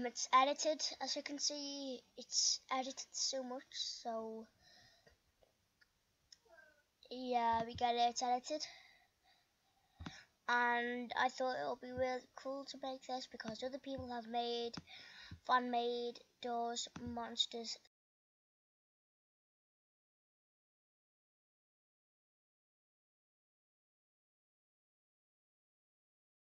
it's edited. As you can see, it's edited so much, so yeah, we got it edited. And I thought it would be really cool to make this because other people have made fan-made doors, monsters,